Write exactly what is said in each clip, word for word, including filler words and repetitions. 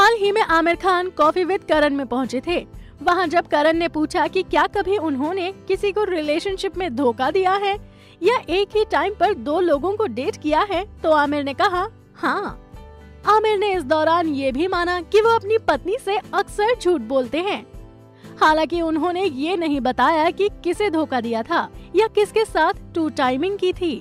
हाल ही में Aamir Khan coffee with Karan में पहुंचे थे। वहां जब करण ने पूछा कि क्या कभी उन्होंने किसी को रिलेशनशिप में धोखा दिया है या एक ही टाइम पर दो लोगों को डेट किया है, तो आमिर ने कहा हाँ। आमिर ने इस दौरान ये भी माना कि वो अपनी पत्नी से अक्सर झूठ बोलते हैं। हालांकि उन्होंने ये नहीं बताया कि किसे धोखा दिया था या किसके साथ टू टाइमिंग की थी।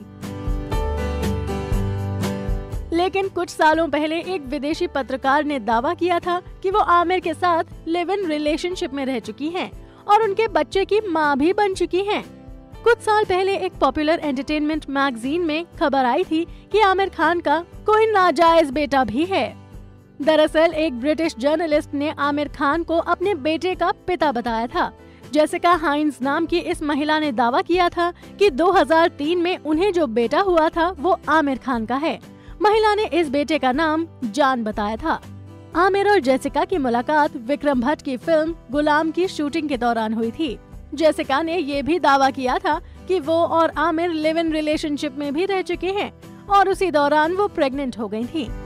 लेकिन कुछ सालों पहले एक विदेशी पत्रकार ने दावा किया था कि वो आमिर के साथ लिव इन रिलेशनशिप में रह चुकी हैं और उनके बच्चे की मां भी बन चुकी हैं। कुछ साल पहले एक पॉपुलर एंटरटेनमेंट मैगजीन में खबर आई थी कि आमिर खान का कोई नाजायज बेटा भी है। दरअसल एक ब्रिटिश जर्नलिस्ट ने आमिर खान को अपने बेटे का पिता बताया था। जेसिका हाइंस नाम की इस महिला ने दावा किया था कि दो हज़ार तीन में उन्हें जो बेटा हुआ था वो आमिर खान का है। महिला ने इस बेटे का नाम जान बताया था। आमिर और जेसिका की मुलाकात विक्रम भट्ट की फिल्म गुलाम की शूटिंग के दौरान हुई थी। जेसिका ने ये भी दावा किया था कि वो और आमिर लिव इन रिलेशनशिप में भी रह चुके हैं और उसी दौरान वो प्रेग्नेंट हो गई थी।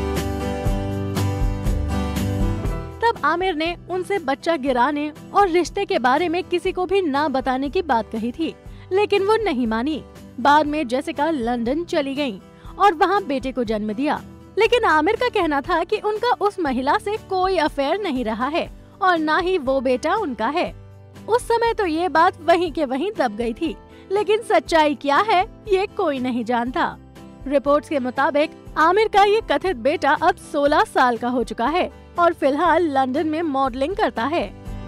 तब आमिर ने उनसे बच्चा गिराने और रिश्ते के बारे में किसी को भी ना बताने की बात कही थी, लेकिन वो नहीं मानी। बाद में जेसिका लंदन चली गयी और वहाँ बेटे को जन्म दिया। लेकिन आमिर का कहना था कि उनका उस महिला से कोई अफेयर नहीं रहा है और न ही वो बेटा उनका है। उस समय तो ये बात वहीं के वहीं दब गई थी, लेकिन सच्चाई क्या है ये कोई नहीं जानता। रिपोर्ट्स के मुताबिक आमिर का ये कथित बेटा अब सोलह साल का हो चुका है और फिलहाल लंदन में मॉडलिंग करता है।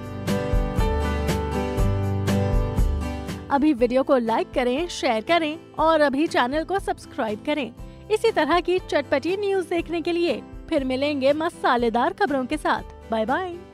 अभी वीडियो को लाइक करें, शेयर करें और अभी चैनल को सब्सक्राइब करें। इसी तरह की चटपटी न्यूज़ देखने के लिए फिर मिलेंगे मसालेदार खबरों के साथ। Bye bye.